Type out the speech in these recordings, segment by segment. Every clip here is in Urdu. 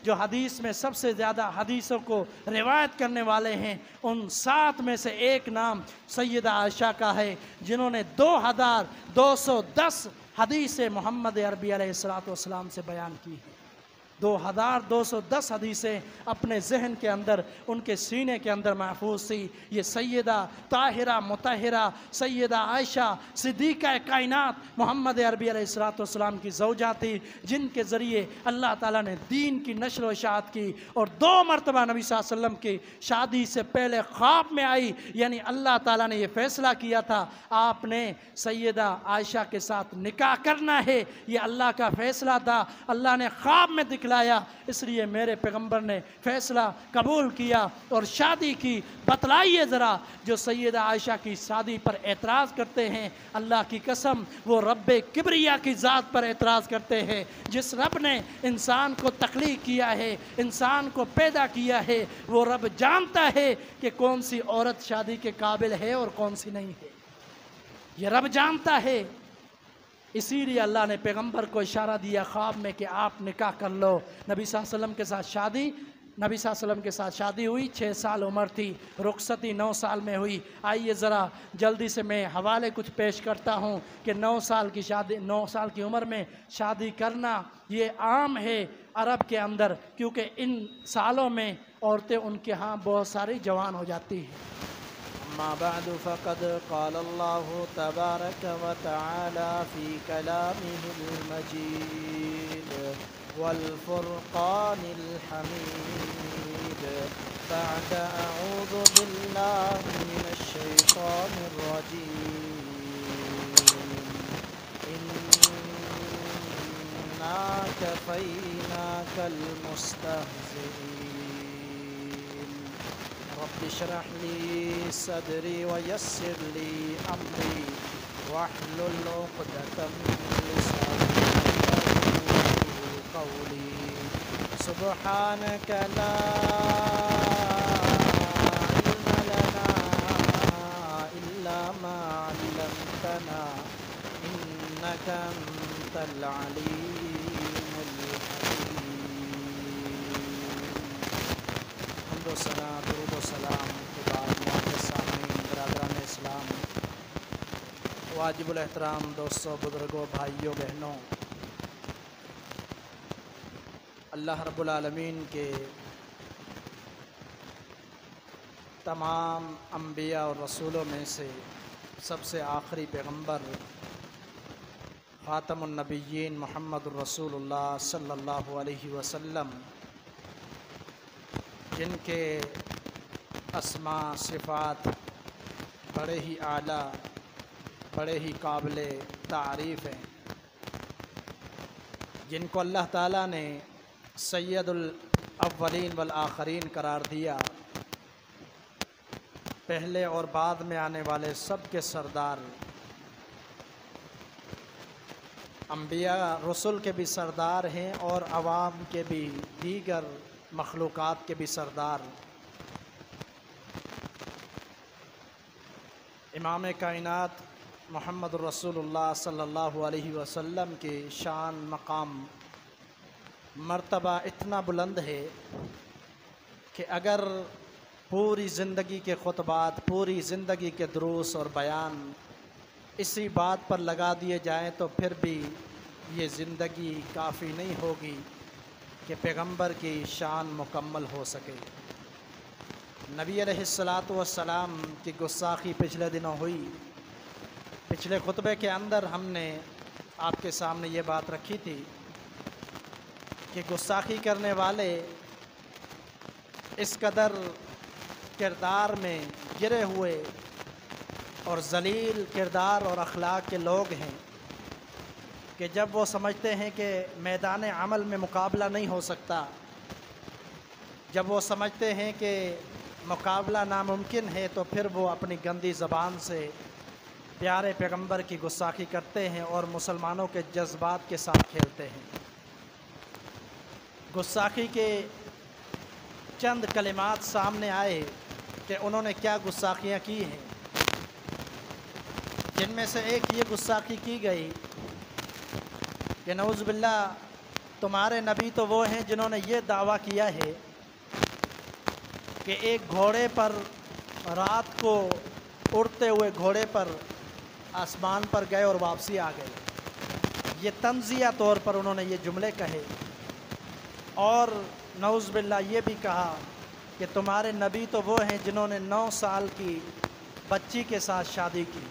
جو حدیث میں سب سے زیادہ حدیثوں کو روایت کرنے والے ہیں، ان 7 میں سے ایک نام سیدہ عائشہ کا ہے، جنہوں نے 2210 حدیث محمد عربی علیہ السلام سے بیان کی ہے۔ 2210 حدیثیں اپنے ذہن کے اندر، ان کے سینے کے اندر محفوظ تھی۔ یہ سیدہ طاہرہ مطہرہ سیدہ عائشہ صدیقہ کائنات محمد عربی علیہ السلام کی زوجہ تھی، جن کے ذریعے اللہ تعالیٰ نے دین کی نشر و اشاعت کی، اور 2 مرتبہ نبی صلی اللہ علیہ وسلم کی شادی سے پہلے خواب میں آئی، یعنی اللہ تعالیٰ نے یہ فیصلہ کیا تھا آپ نے سیدہ عائشہ کے ساتھ نکاح کرنا ہے، یہ اللہ کا فیصلہ تھا، اللہ نے خواب میں دکھلایا، اس لیے میرے پیغمبر نے فیصلہ قبول کیا اور شادی کی۔ بتلائیے ذرا جو سیدہ عائشہ کی شادی پر اعتراض کرتے ہیں، اللہ کی قسم وہ رب کبریا کی ذات پر اعتراض کرتے ہیں۔ جس رب نے انسان کو تخلیق کیا ہے، انسان کو پیدا کیا ہے، وہ رب جانتا ہے کہ کون سی عورت شادی کے قابل ہے اور کون سی نہیں ہے، یہ رب جانتا ہے۔ اسی لیے اللہ نے پیغمبر کو اشارہ دیا خواب میں کہ آپ نکاح کر لو۔ نبی صلی اللہ علیہ وسلم کے ساتھ شادی نبی صلی اللہ علیہ وسلم کے ساتھ شادی ہوئی، 6 سال عمر تھی، رخصتی 9 سال میں ہوئی۔ آئیے ذرا جلدی سے میں حوالے کچھ پیش کرتا ہوں کہ 9 سال کی شادی، 9 سال کی عمر میں شادی کرنا یہ عام ہے عرب کے اندر، کیونکہ ان سالوں میں عورتیں ان کے ہاں بہت ساری جوان ہو جاتی ہیں۔ أما بعد فقد قال الله تبارك وتعالى في كلامه المجيد والفرقان الحميد بعد أعوذ بالله من الشيطان الرجيم إنا كفيناك المستهزئين رب اشرح لي صدري ويسر لي أمري واحلل عقدة من لساني يفقهوا قولي سبحانك لا علم لنا إلا ما علمتنا إنك أنت العليم الحكيم۔ حمد و ثنا، درود و سلام کے بعد معزز سامعین، برادران اسلام، واجب الاحترام دوستوں، بزرگوں، بھائیوں، بہنوں، اللہ رب العالمین کے تمام انبیاء اور رسولوں میں سے سب سے آخری پیغمبر خاتم النبیین محمد الرسول اللہ صلی اللہ علیہ وسلم، جن کے اسماء صفات بڑے ہی اعلیٰ، بڑے ہی قابل تعریف ہیں، جن کو اللہ تعالیٰ نے سید الاولین والآخرین قرار دیا، پہلے اور بعد میں آنے والے سب کے سردار، انبیاء رسل کے بھی سردار ہیں اور عوام کے بھی، دیگر مخلوقات کے بھی سردار، امام کائنات محمد الرسول اللہ صلی اللہ علیہ وسلم کی شان، مقام، مرتبہ اتنا بلند ہے کہ اگر پوری زندگی کے خطبات، پوری زندگی کے دروس اور بیان اسی بات پر لگا دیے جائیں تو پھر بھی یہ زندگی کافی نہیں ہوگی کہ پیغمبر کی شان مکمل ہو سکے۔ نبی علیہ السلام کی گستاخی پچھلے دنوں ہوئی۔ پچھلے خطبے کے اندر ہم نے آپ کے سامنے یہ بات رکھی تھی کہ گستاخی کرنے والے اس قدر کردار میں گرے ہوئے اور ذلیل کردار اور اخلاق کے لوگ ہیں کہ جب وہ سمجھتے ہیں کہ میدان عمل میں مقابلہ نہیں ہو سکتا، جب وہ سمجھتے ہیں کہ مقابلہ ناممکن ہے، تو پھر وہ اپنی گندی زبان سے پیارے پیغمبر کی گستاخی کرتے ہیں اور مسلمانوں کے جذبات کے ساتھ کھیلتے ہیں۔ گستاخی کے چند کلمات سامنے آئے کہ انہوں نے کیا گستاخیاں کی ہیں، جن میں سے ایک یہ گستاخی کی گئی کہ نعوذ باللہ تمہارے نبی تو وہ ہیں جنہوں نے یہ دعویٰ کیا ہے کہ ایک گھوڑے پر رات کو اڑتے ہوئے گھوڑے پر آسمان پر گئے اور واپسی آ گئے. یہ تنزیہ طور پر انہوں نے یہ جملے کہے. اور نعوذ باللہ یہ بھی کہا کہ تمہارے نبی تو وہ ہیں جنہوں نے 9 سال کی بچی کے ساتھ شادی کی.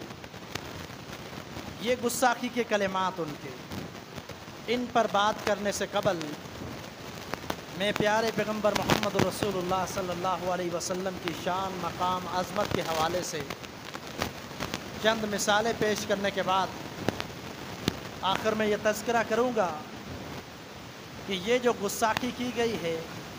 یہ گستاخی کے کلمات ان کے. ان پر بات کرنے سے قبل میں پیارے پیغمبر محمد رسول اللہ صلی اللہ علیہ وسلم کی شان، مقام، عظمت کے حوالے سے چند مثالیں پیش کرنے کے بعد آخر میں یہ تذکرہ کروں گا کہ یہ جو گستاخی کی گئی ہے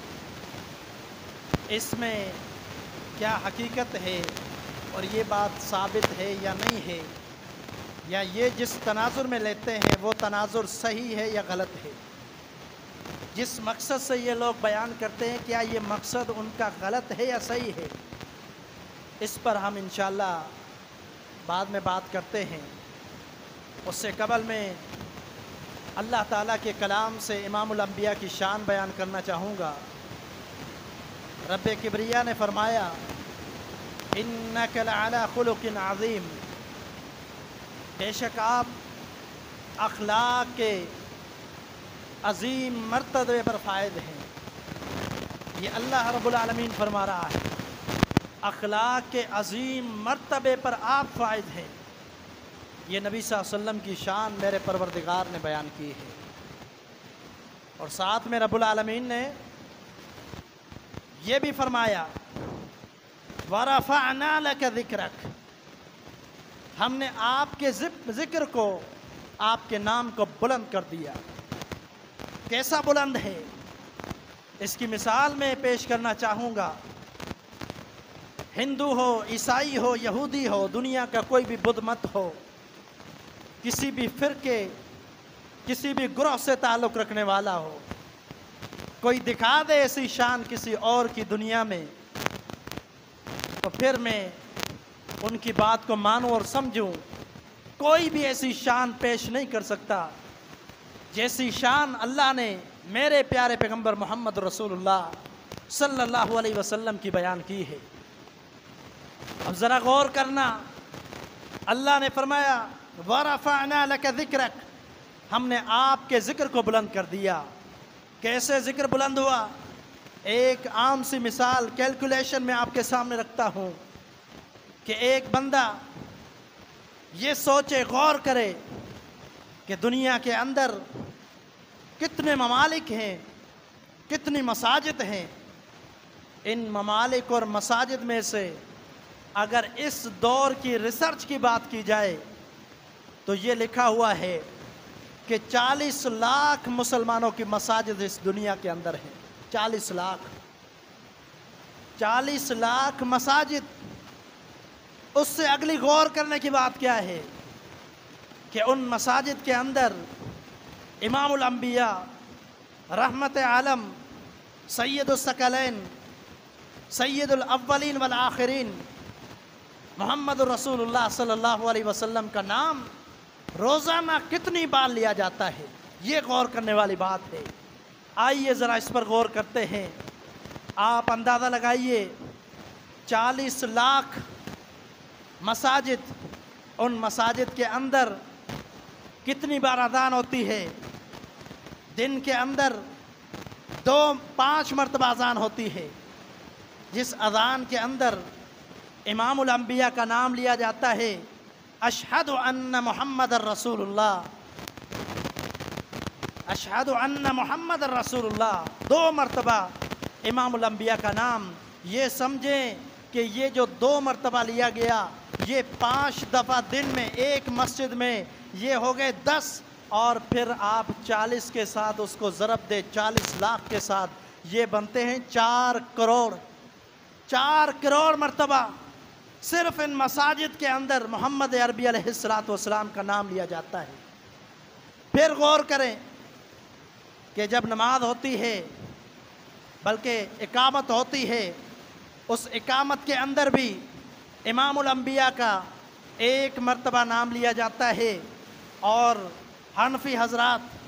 اس میں کیا حقیقت ہے اور یہ بات ثابت ہے یا نہیں ہے، یا یہ جس تناظر میں لیتے ہیں وہ تناظر صحیح ہے یا غلط ہے. جس مقصد سے یہ لوگ بیان کرتے ہیں کیا یہ مقصد ان کا غلط ہے یا صحیح ہے، اس پر ہم انشاءاللہ بعد میں بات کرتے ہیں. اس سے قبل میں اللہ تعالیٰ کے کلام سے امام الانبیاء کی شان بیان کرنا چاہوں گا. رب کبریا نے فرمایا انک لعلی خلق عظیم، بے شک آپ اخلاق کے عظیم مرتبے پر فائز ہیں. یہ اللہ رب العالمین فرما رہا ہے اخلاق کے عظیم مرتبے پر آپ فائز ہیں. یہ نبی صلی اللہ علیہ وسلم کی شان میرے پروردگار نے بیان کی ہے. اور ساتھ میں رب العالمین نے یہ بھی فرمایا وَرَفَعْنَا لَكَ ذِكْرَكَ، ہم نے آپ کے ذکر کو، آپ کے نام کو بلند کر دیا. کیسا بلند ہے اس کی مثال میں پیش کرنا چاہوں گا. ہندو ہو، عیسائی ہو، یہودی ہو، دنیا کا کوئی بھی بدھ مت ہو، کسی بھی فرقے، کسی بھی گروہ سے تعلق رکھنے والا ہو، کوئی دکھا دے ایسی شان کسی اور کی دنیا میں تو پھر میں ان کی بات کو مانوں اور سمجھوں. کوئی بھی ایسی شان پیش نہیں کر سکتا جیسی شان اللہ نے میرے پیارے پیغمبر محمد رسول اللہ صلی اللہ علیہ وسلم کی بیان کی ہے. اب ذرا غور کرنا، اللہ نے فرمایا وَرَفَعْنَا لَكَ ذِكْرَكَ، ہم نے آپ کے ذکر کو بلند کر دیا. کیسے ذکر بلند ہوا؟ ایک عام سی مثال کیلکولیشن میں آپ کے سامنے رکھتا ہوں کہ ایک بندہ یہ سوچے، غور کرے کہ دنیا کے اندر کتنے ممالک ہیں، کتنی مساجد ہیں. ان ممالک اور مساجد میں سے اگر اس دور کی ریسرچ کی بات کی جائے تو یہ لکھا ہوا ہے کہ 40 لاکھ مسلمانوں کی مساجد اس دنیا کے اندر ہیں. 40 لاکھ 40 لاکھ مساجد. اس سے اگلی غور کرنے کی بات کیا ہے کہ ان مساجد کے اندر امام الانبیاء، رحمت عالم، سید الثقلین، سید الاولین والآخرین محمد رسول اللہ صلی اللہ علیہ وسلم کا نام روزانہ کتنی بار لیا جاتا ہے، یہ غور کرنے والی بات ہے. آئیے ذرا اس پر غور کرتے ہیں. آپ اندازہ لگائیے 40 لاکھ مساجد، ان مساجد کے اندر کتنی بار اذان ہوتی ہے؟ دن کے اندر 5 مرتبہ اذان ہوتی ہے، جس اذان کے اندر امام الانبیاء کا نام لیا جاتا ہے. اشہد ان محمد الرسول اللہ، اشہد ان محمد الرسول اللہ، 2 مرتبہ امام الانبیاء کا نام. یہ سمجھیں کہ یہ جو 2 مرتبہ لیا گیا یہ 5 دفعہ دن میں ایک مسجد میں، یہ ہو گئے 10، اور پھر آپ 40 کے ساتھ اس کو ضرب دے 40 لاکھ کے ساتھ، یہ بنتے ہیں 4 کروڑ. 4 کروڑ مرتبہ صرف ان مساجد کے اندر محمد عربی علیہ السلام کا نام لیا جاتا ہے. پھر غور کریں کہ جب نماز ہوتی ہے، بلکہ اقامت ہوتی ہے، اس اقامت کے اندر بھی امام الانبیاء کا 1 مرتبہ نام لیا جاتا ہے. اور حنفی حضرات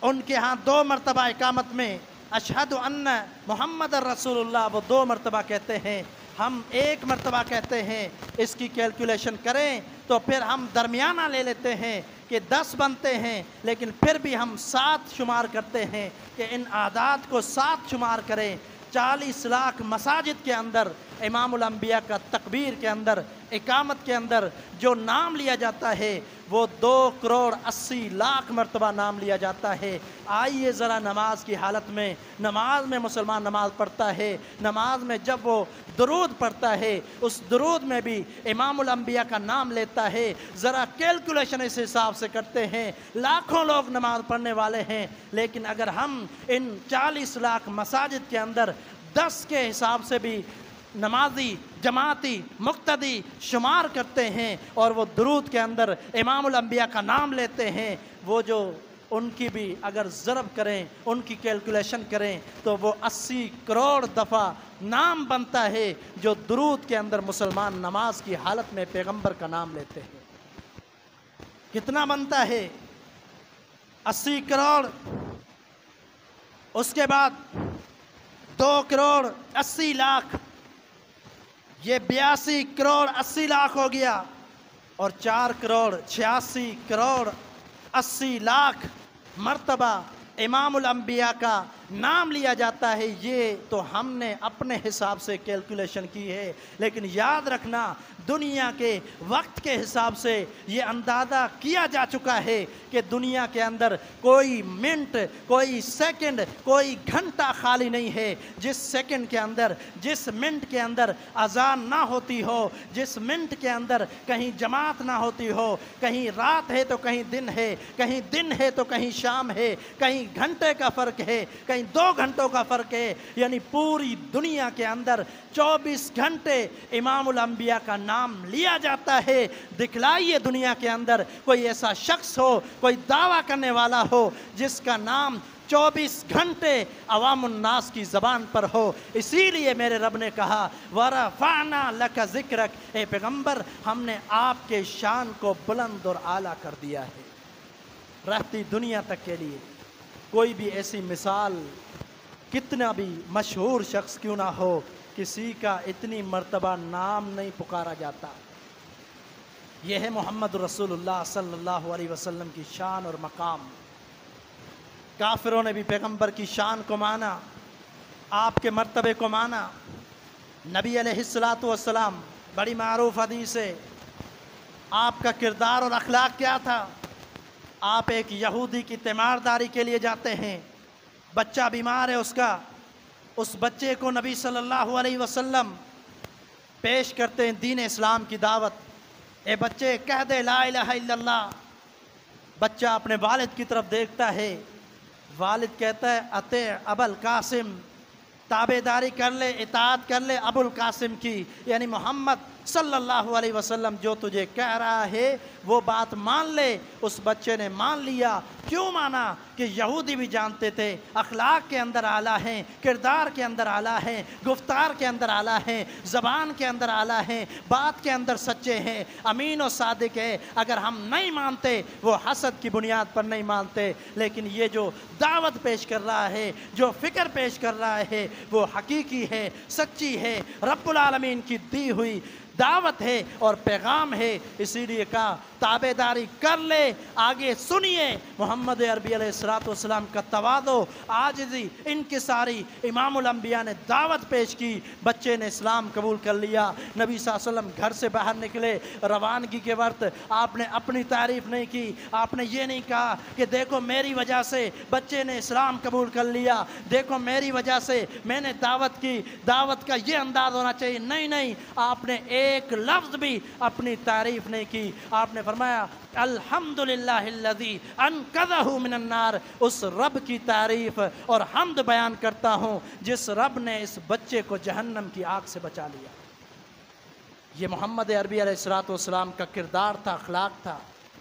उनके यहाँ 2 मरतबा इकामत में अशहदु अन्न मोहम्मद रसूलुल्लाह वो 2 मरतबा कहते हैं, हम 1 मरतबा कहते हैं। इसकी कैलकुलेशन करें तो फिर हम दरमियाना ले लेते हैं कि 10 बनते हैं, लेकिन फिर भी हम 7 शुमार करते हैं कि इन आदात को 7 शुमार करें। 40 लाख मसाजिद के अंदर इमामुल अंबिया का तकबीर के अंदर इकामत के अंदर जो नाम लिया जाता है वो 2 करोड़ 80 लाख मरतबा नाम लिया जाता है। आइए ज़रा नमाज की हालत में, नमाज में मुसलमान नमाज पढ़ता है, नमाज में जब वो दुरूद पढ़ता है उस दुरूद में भी इमामुल अंबिया का नाम लेता है। ज़रा कैलकुलेशन इस हिसाब से करते हैं, लाखों लोग नमाज पढ़ने वाले हैं, लेकिन अगर हम इन 40 लाख मसाजिद के अंदर 10 के हिसाब से भी नमाजी जमाती मुक्तदी शुमार करते हैं और वो दुरूद के अंदर इमामुल अंबिया का नाम लेते हैं, वो जो उनकी भी अगर ज़रब करें, उनकी कैलकुलेशन करें तो वो 80 करोड़ दफ़ा नाम बनता है जो दुरूद के अंदर मुसलमान नमाज की हालत में पैगंबर का नाम लेते हैं। कितना बनता है? 80 करोड़, उसके बाद 2 करोड़ 80 लाख, ये 82 करोड़ 80 लाख हो गया, और 4 करोड़ 86 करोड़ 80 लाख मर्तबा इमामुल अंबिया का नाम लिया जाता है। ये तो हमने अपने हिसाब से कैलकुलेशन की है, लेकिन याद रखना दुनिया के वक्त के हिसाब से ये अंदाज़ा किया जा चुका है कि दुनिया के अंदर कोई मिनट, कोई सेकंड, कोई घंटा खाली नहीं है जिस सेकंड के अंदर, जिस मिनट के अंदर अजान ना होती हो, जिस मिनट के अंदर कहीं जमात ना होती हो, कहीं रात है तो कहीं दिन है, कहीं दिन है तो कहीं शाम है, कहीं घंटे का फ़र्क है, कहीं 2 घंटों का फ़र्क है। यानी पूरी दुनिया के अंदर 24 घंटे इमामुल अंबिया का नाम लिया जाता है। दिखलाइए दुनिया के अंदर कोई ऐसा शख्स हो, कोई दावा करने वाला हो जिसका नाम 24 घंटे अवामुन्नास की ज़बान पर हो। इसीलिए मेरे रब ने कहा वरफ़अना लका ज़िक्रक, ए पैगंबर हमने आपके शान को बुलंद और आला कर दिया है। रहती दुनिया तक के लिए कोई भी ऐसी मिसाल, कितना भी मशहूर शख्स क्यों ना हो, किसी का इतनी मर्तबा नाम नहीं पुकारा जाता। यह है मोहम्मद रसूलुल्लाह सल्लल्लाहु अलैहि वसल्लम की शान और मकाम। काफिरों ने भी पैगंबर की शान को माना, आपके मर्तबे को माना। नबी अलैहिस्सलातु वस्सलाम, बड़ी मारूफ हदीस है, आपका किरदार और अखलाक क्या था? आप एक यहूदी की तीमारदारी के लिए जाते हैं, बच्चा बीमार है उसका, उस बच्चे को नबी सल्लल्लाहु अलैहि वसल्लम पेश करते हैं दीन इस्लाम की दावत। ए बच्चे कह दे ला इलाहा इल्लल्लाह। बच्चा अपने वालिद की तरफ देखता है, वालिद कहता है अते अबुल कासिम, ताबेदारी कर ले, इताअत कर ले अबुल कासिम की, यानी मोहम्मद सल्लल्लाहु अलैहि वसल्लम जो तुझे कह रहा है वो बात मान ले। उस बच्चे ने मान लिया। क्यों माना? कि यहूदी भी जानते थे अखलाक के अंदर आला हैं, किरदार के अंदर आला हैं, गुफ्तार के अंदर आला हैं, ज़बान के अंदर आला हैं, बात के अंदर सच्चे हैं, अमीन और सादिक है। अगर हम नहीं मानते, वो हसद की बुनियाद पर नहीं मानते, लेकिन ये जो दावत पेश कर रहा है, जो फ़िक्र पेश कर रहा है, वो हकीकी है, सच्ची है, रब्बुल आलमीन की दी हुई दावत है और पैगाम है। इसीलिए कहा ताबेदारी कर ले। आगे सुनिए मोहम्मद अरबी अलैहिस्सलाम का तवादो, आजिज़ी, इनकिसारी इमामुल अंबिया ने दावत पेश की। बच्चे ने इस्लाम कबूल कर लिया। नबी सल्लल्लाहु अलैहि वसल्लम घर से बाहर निकले, रवानगी के वक्त आपने अपनी तारीफ़ नहीं की, आपने ये नहीं कहा कि देखो मेरी वजह से बच्चे ने इस्लाम कबूल कर लिया, देखो मेरी वजह से मैंने दावत की, दावत का ये अंदाज़ होना चाहिए। नहीं नहीं, आपने एक लफ्ज़ भी अपनी तारीफ़ नहीं की। आपने फरमाया अल्हम्दुलिल्लाहिल्लज़ी अनक़ज़हु मिनन नार, उस रब की तारीफ़ और हम्द बयान करता हूँ जिस रब ने इस बच्चे को जहन्नम की आग से बचा लिया। ये मोहम्मद अरबी अलैहिस्सलाम का किरदार था, अखलाक था,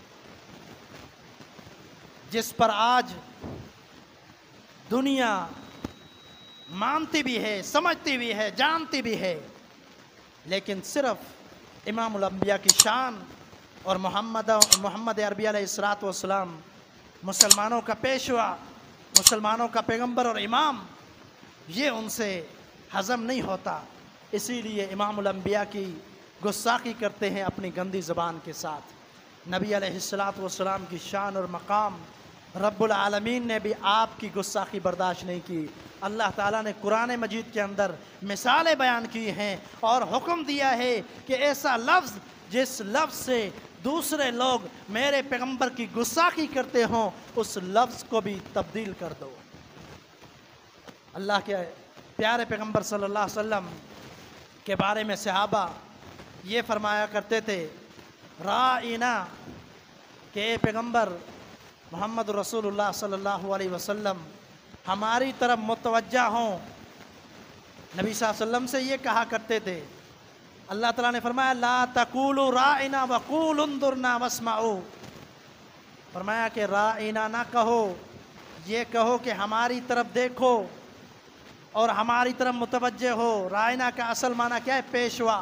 जिस पर आज दुनिया मानती भी है, समझती भी है, जानती भी है, लेकिन सिर्फ इमामुल अंबिया की शान और मोहम्मद अरबी अलैहिस्सलाम मुसलमानों का पेशवा, मुसलमानों का पैगंबर और इमाम, ये उनसे हज़म नहीं होता। इसीलिए इमामुल अंबिया की गुस्ताखी करते हैं अपनी गंदी ज़बान के साथ। नबी अलैहिस्सलातु वस्सलाम की शान और मकाम रब्बुल आलमीन ने भी आपकी गुस्ताखी बर्दाश्त नहीं की। अल्लाह ताला ने कुरान मजीद के अंदर मिसालें बयान की हैं और हुक्म दिया है कि ऐसा लफ्ज़ जिस लफ्ज़ से दूसरे लोग मेरे पैगंबर की गुस्ताखी करते हों, उस लफ्ज़ को भी तब्दील कर दो। अल्लाह के प्यारे पैगंबर सल्लल्लाहु अलैहि वसल्लम के बारे में सहाबा ये फरमाया करते थे, राइना, के पैगंबर मोहम्मद रसूलुल्लाह सल्लल्लाहु अलैहि वसल्लम हमारी तरफ मुतवज्जा हों। नबी सल्लल्लाहु अलैहि वसल्लम से ये कहा करते थे। अल्लाह ताला ने फरमाया, ला तकूलू राइना वकूलु उन्जुरना वस्माऊ, फरमाया कि राइना ना कहो, ये कहो कि हमारी तरफ देखो और हमारी तरफ मुतवज्जे हो। राइना का असल माना क्या है? पेशवा।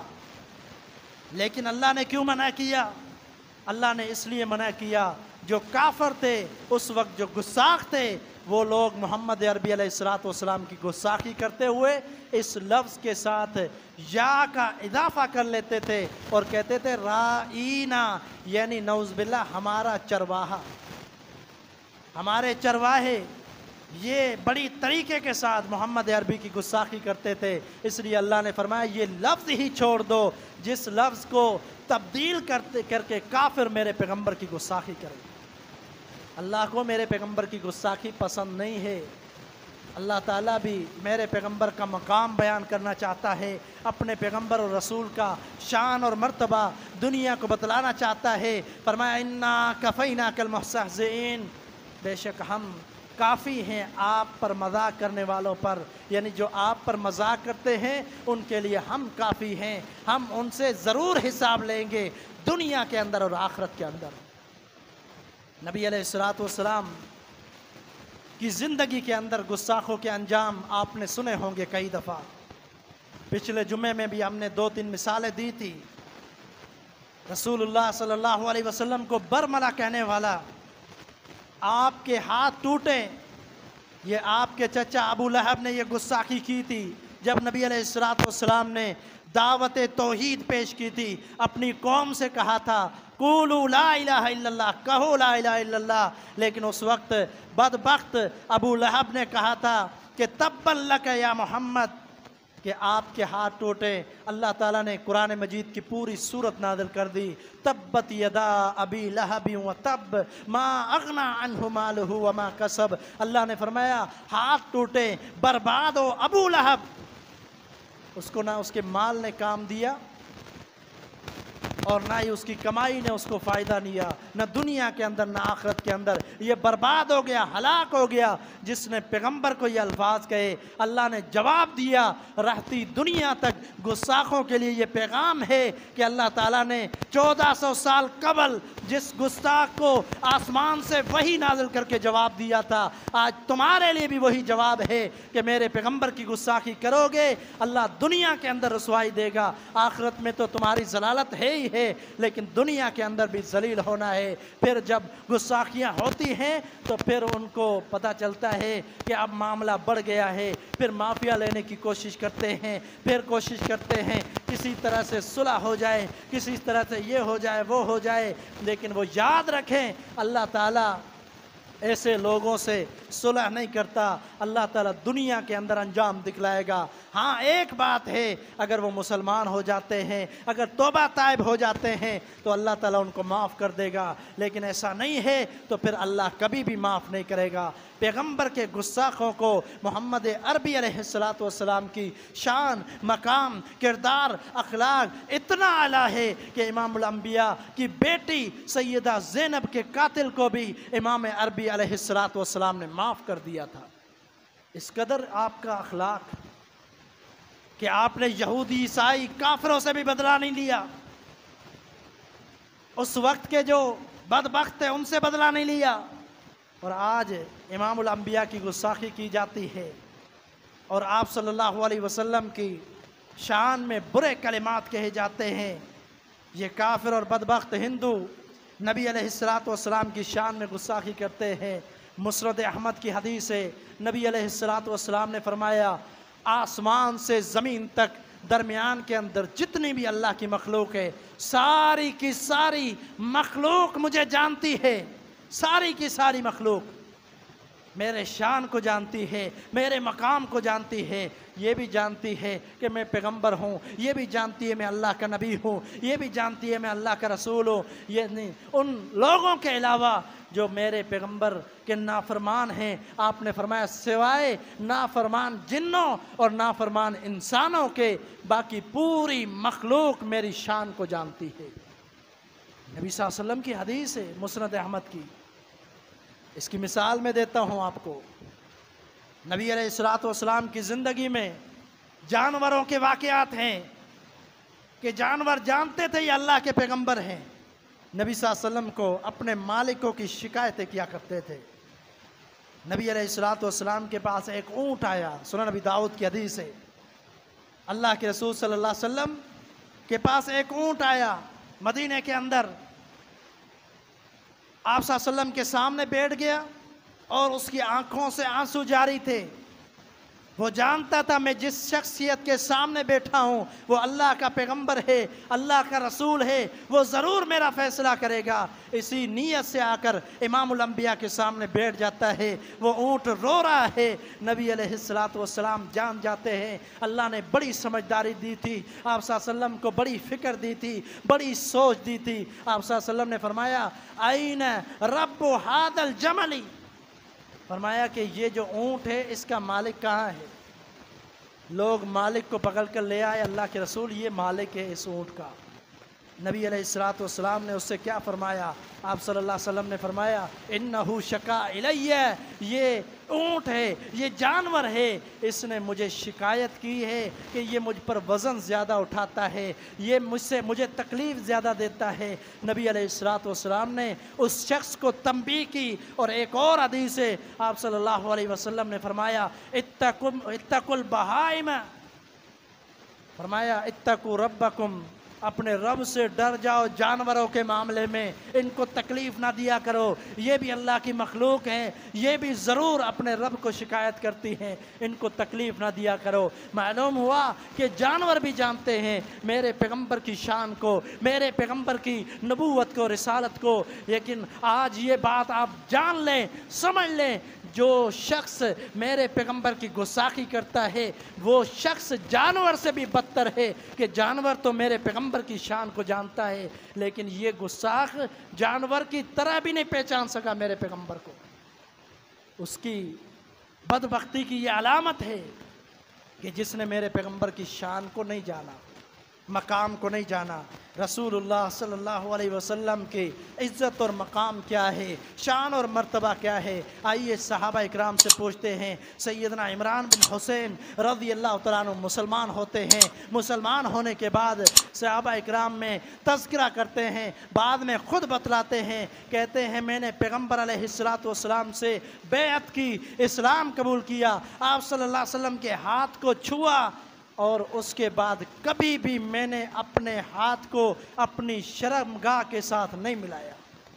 लेकिन अल्लाह ने क्यों मना किया? अल्लाह ने इसलिए मना किया, जो काफर थे उस वक्त, जो गुस्ताख थे, वो लोग मोहम्मद अरबी अलैहिस्सलातु वस्सलाम की गुस्ताखी करते हुए इस लफ्ज़ के साथ या का इजाफा कर लेते थे और कहते थे राईना, यानी नऊज़ बिल्लाह हमारा चरवाहा, हमारे चरवाहे। ये बड़ी तरीके के साथ मोहम्मद अरबी की गुस्ताखी करते थे। इसलिए अल्लाह ने फरमाया, ये लफ्ज़ ही छोड़ दो जिस लफ्ज़ को तब्दील करके काफिर मेरे पैगंबर की गुस्ताखी करे। अल्लाह को मेरे पैगंबर की गुस्ताखी पसंद नहीं है। अल्लाह ताला भी मेरे पैगंबर का मकाम बयान करना चाहता है, अपने पैगंबर और रसूल का शान और मर्तबा दुनिया को बतलाना चाहता है। फरमाया, इन्ना कफ़ैना कल मुस्तहज़िईन, बेशक हम काफ़ी हैं आप पर मजाक करने वालों पर, यानी जो आप पर मजाक करते हैं उनके लिए हम काफ़ी हैं। हम उनसे ज़रूर हिसाब लेंगे दुनिया के अंदर और आखिरत के अंदर। नबी अलैहिस्सलातु वस्सलाम की ज़िंदगी के अंदर गुस्ताखों के अंजाम आपने सुने होंगे कई दफ़ा। पिछले जुमे में भी हमने 2-3 मिसालें दी थी। रसूलुल्लाह सल्लल्लाहु अलैहि वसल्लम को बरमला कहने वाला, आपके हाथ टूटे, ये आपके चचा अबू लहब ने ये गुस्ताखी की थी जब नबी अलैहिस्सलातु वस्सलाम ने दावत तौहीद पेश की थी। अपनी कौम से कहा था, कूलू ला इलाहा इल्लल्लाह, कहो ला इलाहा इल्लल्लाह। लेकिन उस वक्त बदबख्त अबू लहब ने कहा था कि तब्बन लक या मोहम्मद, कि आपके हाथ टूटे। अल्लाह ताला ने कुरान मजीद की पूरी सूरत नाज़िल कर दी, तब्बत यदा अबी लहबी व तब मा अगना अन्हु मालुहु व मा कसब। अल्लाह ने फरमाया, हाथ टूटे, बर्बाद हो अबू लहब, उसको ना उसके माल ने काम दिया और ना ही उसकी कमाई ने उसको फ़ायदा दिया, न दुनिया के अंदर न आखिरत के अंदर। ये बर्बाद हो गया, हलाक हो गया जिसने पैगंबर को ये अल्फाज कहे। अल्लाह ने जवाब दिया, रहती दुनिया तक गुस्ताखों के लिए ये पैगाम है कि अल्लाह ताला ने 1400 साल कबल जिस गुस्ताख को आसमान से वही नाजिल करके जवाब दिया था, आज तुम्हारे लिए भी वही जवाब है कि मेरे पैगंबर की गुस्ताखी करोगे, अल्लाह दुनिया के अंदर रसवाई देगा। आखिरत में तो तुम्हारी जलालत है ही है, लेकिन दुनिया के अंदर भी जलील होना है। फिर जब गुस्ताखियाँ होती हैं तो फिर उनको पता चलता है कि अब मामला बढ़ गया है, फिर माफिया लेने की कोशिश करते हैं, फिर कोशिश करते हैं किसी तरह से सुलह हो जाए, किसी तरह से ये हो जाए वो हो जाए। लेकिन वो याद रखें, अल्लाह ताला ऐसे लोगों से सुलह नहीं करता। अल्लाह ताला दुनिया के अंदर अंजाम दिखलाएगा। हाँ, एक बात है, अगर वो मुसलमान हो जाते हैं, अगर तौबा ताइब हो जाते हैं तो अल्लाह ताला उनको माफ़ कर देगा। लेकिन ऐसा नहीं है तो फिर अल्लाह कभी भी माफ़ नहीं करेगा। पैगंबर के गुस्ताखों को मोहम्मद अरबी अलैहिस्सलातु वस्सलाम की शान, मकाम, किरदार, अखलाक इतना आला है कि इमामुल अंबिया की बेटी सैयदा ज़ैनब के कातिल को भी इमाम अरबी अलैहिस्सलातु वस्सलाम ने माफ़ कर दिया था। इस कदर आपका अखलाक कि आपने यहूदी, ईसाई, काफिरों से भी बदला नहीं लिया। उस वक्त के जो बदबख्त थे उनसे बदला नहीं लिया, और आज इमामुल अंबिया की गुस्ताखी की जाती है और आप सल्लल्लाहु अलैहि वसल्लम की शान में बुरे कलिमात कहे जाते हैं। ये काफिर और बदबख्त हिंदू नबी अलैहिस्सलातु वस्सलाम की शान में गुस्ताखी करते हैं। مسند احمد کی حدیث ہے، نبی علیہ الصلوۃ والسلام نے فرمایا آسمان سے زمین تک درمیان کے اندر جتنی بھی اللہ کی مخلوق ہے، ساری کی ساری مخلوق مجھے جانتی ہے، ساری کی ساری مخلوق میرے شان کو جانتی ہے، میرے مقام کو جانتی ہے، یہ بھی جانتی ہے کہ میں پیغمبر ہوں، یہ بھی جانتی ہے میں اللہ کا نبی ہوں، یہ بھی جانتی ہے میں اللہ کا رسول ہوں۔ یہ نہیں، ان لوگوں کے علاوہ جو میرے پیغمبر کے نافرمان ہیں، آپ نے فرمایا سوائے نافرمان جنوں اور نافرمان انسانوں کے، باقی پوری مخلوق میری شان کو جانتی ہے۔ نبی صلی اللہ علیہ وسلم کی حدیث ہے مسند احمد کی۔ اس کی مثال میں دیتا ہوں آپ کو، نبی علیہ الصلوۃ والسلام کی زندگی میں جانوروں کے واقعات ہیں کہ جانور جانتے تھے یہ اللہ کے پیغمبر ہیں، نبی صلی اللہ علیہ وسلم کو اپنے مالکوں کی شکایتیں کیا کرتے تھے۔ نبی علیہ الصلوۃ والسلام کے پاس ایک اونٹ آیا، سنن نبی داؤد کی حدیث ہے، اللہ کے رسول صلی اللہ علیہ وسلم کے پاس ایک اونٹ آیا مدینے کے اندر، آپ صلی اللہ علیہ وسلم کے سامنے بیٹھ گیا اور اس کی آنکھوں سے آنسو جاری تھے۔ وہ جانتا تھا میں جس شخصیت کے سامنے بیٹھا ہوں وہ اللہ کا پیغمبر ہے، اللہ کا رسول ہے، وہ ضرور میرا فیصلہ کرے گا۔ اسی نیت سے آ کر امام الانبیاء کے سامنے بیٹھ جاتا ہے، وہ اونٹ رو رہا ہے، نبی علیہ الصلوۃ والسلام جان جاتے ہیں اللہ نے بڑی سمجھداری دی تھی، آپ صلی اللہ علیہ وسلم کو بڑی فکر دی تھی، بڑی سوچ دی تھی۔ آپ صلی اللہ علیہ وسلم نے فرمایا این رب ھذا الجمل، فرمایا کہ یہ جو اونٹ ہے اس کا مالک کہاں ہے؟ لوگ مالک کو پکڑ کر لے آئے، اللہ کے رسول یہ مالک ہے اس اونٹ کا۔ نبی علیہ الصلوۃ والسلام نے اس سے کیا فرمایا؟ آپ صلی اللہ علیہ وسلم نے فرمایا انہ شکا الیہ، یہ اونٹ ہے، یہ جانور ہے، اس نے مجھے شکایت کی ہے کہ یہ مجھ پر وزن زیادہ اٹھاتا ہے، یہ مجھے تکلیف زیادہ دیتا ہے۔ نبی علیہ الصلوۃ والسلام نے اس شخص کو تنبیہ کی، اور ایک اور حدیث ہے آپ صلی اللہ علیہ وسلم نے فرمایا اتقوا البہائم، فرمایا اتقوا ربکم، اپنے رب سے ڈر جاؤ جانوروں کے معاملے میں، ان کو تکلیف نہ دیا کرو، یہ بھی اللہ کی مخلوق ہیں، یہ بھی ضرور اپنے رب کو شکایت کرتی ہیں، ان کو تکلیف نہ دیا کرو۔ معلوم ہوا کہ جانور بھی جانتے ہیں میرے پیغمبر کی شان کو، میرے پیغمبر کی نبوت کو، رسالت کو، لیکن آج یہ بات آپ جان لیں، سمجھ لیں، جو شخص میرے پیغمبر کی گستاخی کرتا ہے وہ شخص جانور سے بھی بدتر ہے، کہ جانور تو میرے پیغمبر کی شان کو جانتا ہے لیکن یہ گستاخ جانور کی طرح بھی نہیں پہچان سکا میرے پیغمبر کو۔ اس کی بدبختی کی یہ علامت ہے کہ جس نے میرے پیغمبر کی شان کو نہیں جانا، مقام کو نہیں جانا۔ رسول اللہ صلی اللہ علیہ وسلم کی عزت اور مقام کیا ہے، شان اور مرتبہ کیا ہے؟ آئیے صحابہ اکرام سے پوچھتے ہیں۔ سیدنا عمران بن حسین رضی اللہ تعالیٰ عنہ مسلمان ہوتے ہیں، مسلمان ہونے کے بعد صحابہ اکرام میں تذکرہ کرتے ہیں، بعد میں خود بتلاتے ہیں، کہتے ہیں میں نے پیغمبر علیہ الصلوۃ والسلام سے بیعت کی، اسلام قبول کیا، آپ صلی اللہ علیہ وسلم کے ہاتھ کو چھوا، اور اس کے بعد کبھی بھی میں نے اپنے ہاتھ کو اپنی شرمگاہ کے ساتھ نہیں ملایا،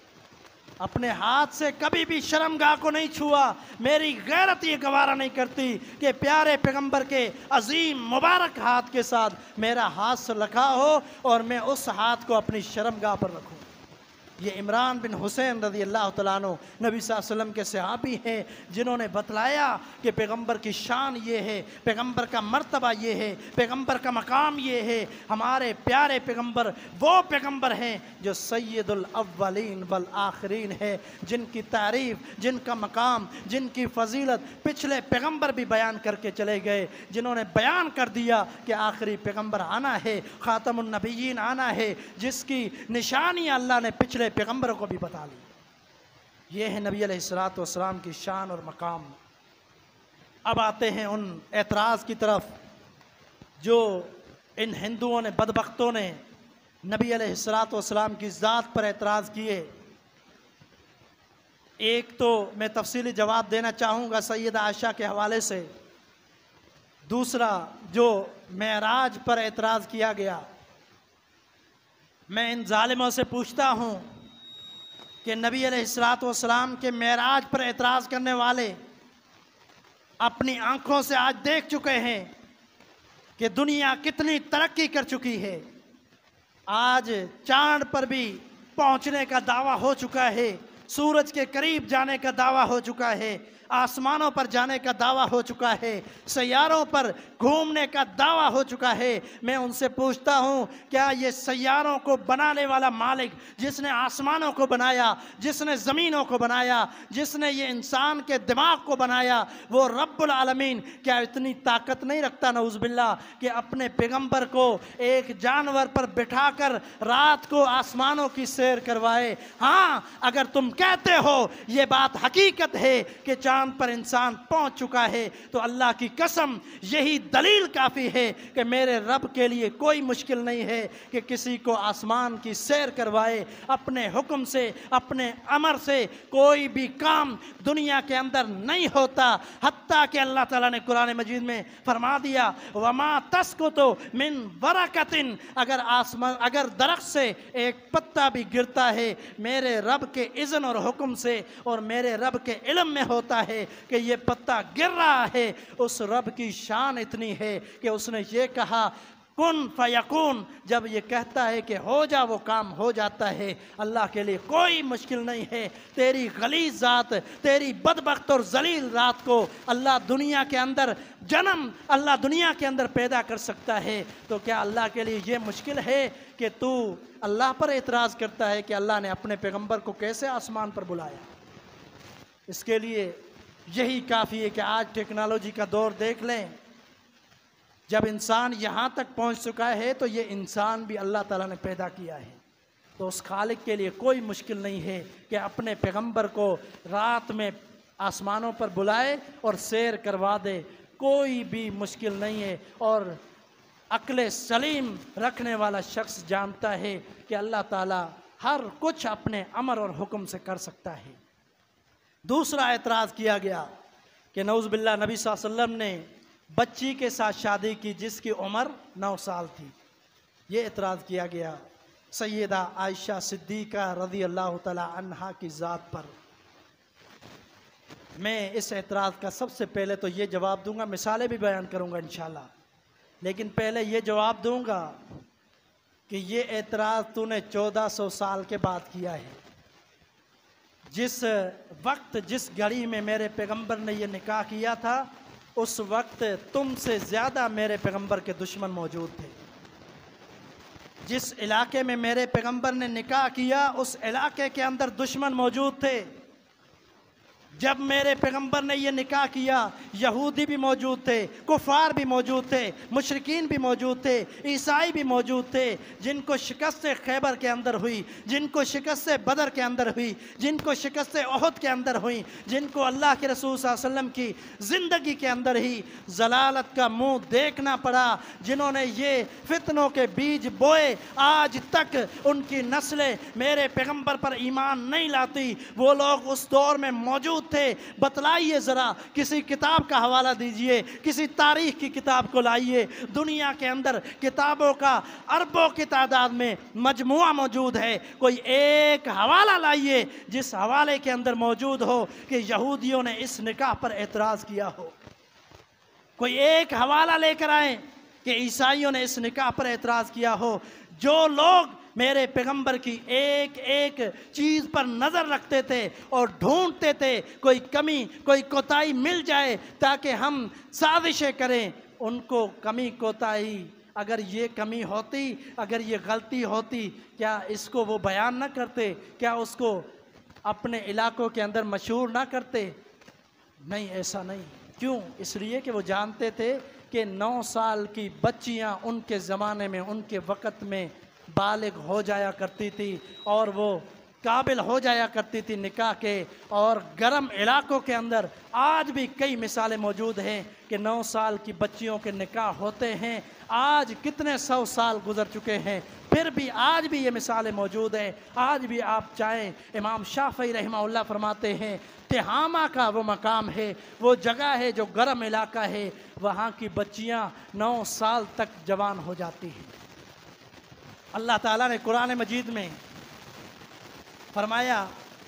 اپنے ہاتھ سے کبھی بھی شرمگاہ کو نہیں چھوا۔ میری غیرت یہ گوارا نہیں کرتی کہ پیارے پیغمبر کے عظیم مبارک ہاتھ کے ساتھ میرا ہاتھ سے لگا ہو اور میں اس ہاتھ کو اپنی شرمگاہ پر رکھوں۔ یہ عمران بن حسین رضی اللہ تعالیٰ عنہ نبی صلی اللہ علیہ وسلم کے صحابی ہیں جنہوں نے بتلایا کہ پیغمبر کی شان یہ ہے، پیغمبر کا مرتبہ یہ ہے، پیغمبر کا مقام یہ ہے۔ ہمارے پیارے پیغمبر وہ پیغمبر ہیں جو سید الاولین والآخرین ہے، جن کی تعریف، جن کا مقام، جن کی فضیلت پچھلے پیغمبر بھی بیان کر کے چلے گئے، جنہوں نے بیان کر دیا کہ آخری پیغمبر آنا ہے، خاتم النبیین آنا ہے، جس کی نشانیاں اللہ نے پچھلے پیغمبروں کو بھی بتا لی۔ یہ ہے نبی علیہ الصلوۃ والسلام کی شان اور مقام۔ اب آتے ہیں ان اعتراض کی طرف جو ان ہندوؤں نے، بدبختوں نے نبی علیہ الصلوۃ والسلام کی ذات پر اعتراض کیے۔ ایک تو میں تفصیلی جواب دینا چاہوں گا سیدہ عائشہ کے حوالے سے، دوسرا جو معراج پر اعتراض کیا گیا، میں ان ظالموں سے پوچھتا ہوں کہ نبی علیہ الصلوۃ والسلام کے معراج پر اعتراض کرنے والے اپنی آنکھوں سے آج دیکھ چکے ہیں کہ دنیا کتنی ترقی کر چکی ہے. آج چاند پر بھی پہنچنے کا دعویٰ ہو چکا ہے، سورج کے قریب جانے کا دعویٰ ہو چکا ہے، آسمانوں پر جانے کا دعویٰ ہو چکا ہے، سیاروں پر گھومنے کا دعویٰ ہو چکا ہے. میں ان سے پوچھتا ہوں، کیا یہ سیاروں کو بنانے والا مالک، جس نے آسمانوں کو بنایا، جس نے زمینوں کو بنایا، جس نے یہ انسان کے دماغ کو بنایا، وہ رب العالمین کیا اتنی طاقت نہیں رکھتا نعوذ باللہ کہ اپنے پیغمبر کو ایک جانور پر بٹھا کر رات کو آسمانوں کی سیر کروائے؟ ہاں، اگر تم کہتے ہو یہ بات حقیقت ہے کہ چاند پر انسان پہنچ چکا ہے، تو اللہ کی قسم یہی دلیل کافی ہے کہ میرے رب کے لیے کوئی مشکل نہیں ہے کہ کسی کو آسمان کی سیر کروائے. اپنے حکم سے، اپنے امر سے کوئی بھی کام دنیا کے اندر نہیں ہوتا، حتیٰ کہ اللہ تعالیٰ نے قرآن مجید میں فرما دیا وَمَا تَسْقُطُ مِن وَرَقَةٍ، اگر درخت سے ایک پتا بھی گرتا ہے میرے رب کے اذن اور حکم سے اور میرے رب کے علم میں ہوتا ہے کہ یہ پتا گر رہا ہے. اس رب کی شان اتنی ہے کہ اس نے یہ کہا کن فیکون، جب یہ کہتا ہے کہ ہو جا وہ کام ہو جاتا ہے. اللہ کے لیے کوئی مشکل نہیں ہے. تیری غلیظ ذات، تیری بدبخت اور ذلیل رات کو اللہ دنیا کے اندر اللہ دنیا کے اندر پیدا کر سکتا ہے. تو کیا اللہ کے لیے یہ مشکل ہے کہ تو اللہ پر اعتراض کرتا ہے کہ اللہ نے اپنے پیغمبر کو کیسے آسمان پر بلایا؟ اس کے لیے یہی کافی ہے کہ آج ٹیکنالوجی کا دور دیکھ لیں. جب انسان یہاں تک پہنچ چکا ہے تو یہ انسان بھی اللہ تعالیٰ نے پیدا کیا ہے. تو اس خالق کے لیے کوئی مشکل نہیں ہے کہ اپنے پیغمبر کو رات میں آسمانوں پر بلائے اور سیر کروا دے. کوئی بھی مشکل نہیں ہے. اور عقل سلیم رکھنے والا شخص جانتا ہے کہ اللہ تعالیٰ ہر کچھ اپنے امر اور حکم سے کر سکتا ہے. دوسرا اعتراض کیا گیا کہ نعوذ باللہ نبی صلی اللہ علیہ وسلم نے بچی کے ساتھ شادی کی جس کی عمر 9 سال تھی. یہ اعتراض کیا گیا سیدہ عائشہ صدیقہ رضی اللہ تعالی عنہا کی ذات پر. میں اس اعتراض کا سب سے پہلے تو یہ جواب دوں گا، مثالیں بھی بیان کروں گا انشاءاللہ، لیکن پہلے یہ جواب دوں گا کہ یہ اعتراض تو نے 1400 سال کے بعد کیا ہے. جس وقت جس گھڑی میں میرے پیغمبر نے یہ نکاح کیا تھا اس وقت تم سے زیادہ میرے پیغمبر کے دشمن موجود تھے. جس علاقے میں میرے پیغمبر نے نکاح کیا اس علاقے کے اندر دشمن موجود تھے. جب میرے پیغمبر نے یہ نکاح کیا یہودی بھی موجود تھے، کفار بھی موجود تھے، مشرکین بھی موجود تھے، عیسائی بھی موجود تھے. جن کو شکست خیبر کے اندر ہوئی، جن کو شکست بدر کے اندر ہوئی، جن کو شکست احد کے اندر ہوئی، جن کو اللہ کے رسول صلی اللہ علیہ وسلم کی زندگی کے اندر ہی ضلالت کا منہ دیکھنا پڑا، جنہوں نے یہ فتنوں کے بیج بوئے، آج تک ان کی نسلیں میرے پیغمبر پر ایمان نہیں لاتی. وہ لوگ اس دور میں موجود تھے. بتلائیے ذرا، کسی کتاب کا حوالہ دیجئے، کسی تاریخ کی کتاب کو لائیے. دنیا کے اندر کتابوں کا اربوں کی تعداد میں مجموعہ موجود ہے. کوئی ایک حوالہ لائیے جس حوالے کے اندر موجود ہو کہ یہودیوں نے اس نکاح پر اعتراض کیا ہو. کوئی ایک حوالہ لے کر آئیں کہ عیسائیوں نے اس نکاح پر اعتراض کیا ہو. جو لوگ میرے پیغمبر کی ایک ایک چیز پر نظر رکھتے تھے اور ڈھونڈتے تھے کوئی کمی کوئی کوتاہی مل جائے تاکہ ہم سازشیں کریں، ان کو کمی کوتاہی اگر یہ کمی ہوتی، اگر یہ غلطی ہوتی، کیا اس کو وہ بیان نہ کرتے؟ کیا اس کو اپنے علاقوں کے اندر مشہور نہ کرتے؟ نہیں، ایسا نہیں. کیوں؟ اس لیے کہ وہ جانتے تھے کہ 9 سال کی بچیاں ان کے زمانے میں، ان کے وقت میں بالغ ہو جایا کرتی تھی اور وہ قابل ہو جایا کرتی تھی نکاح کے. اور گرم علاقوں کے اندر آج بھی کئی مثالیں موجود ہیں کہ 9 سال کی بچیوں کے نکاح ہوتے ہیں. آج کتنے 100 سال گزر چکے ہیں، پھر بھی آج بھی یہ مثالیں موجود ہیں. آج بھی آپ چاہیں، امام شافعی رحمہ اللہ فرماتے ہیں تہامہ کا وہ مقام ہے، وہ جگہ ہے جو گرم علاقہ ہے، وہاں کی بچیاں 9 سال تک جوان ہو جاتی ہیں. اللہ تعالیٰ نے قرآن مجید میں فرمایا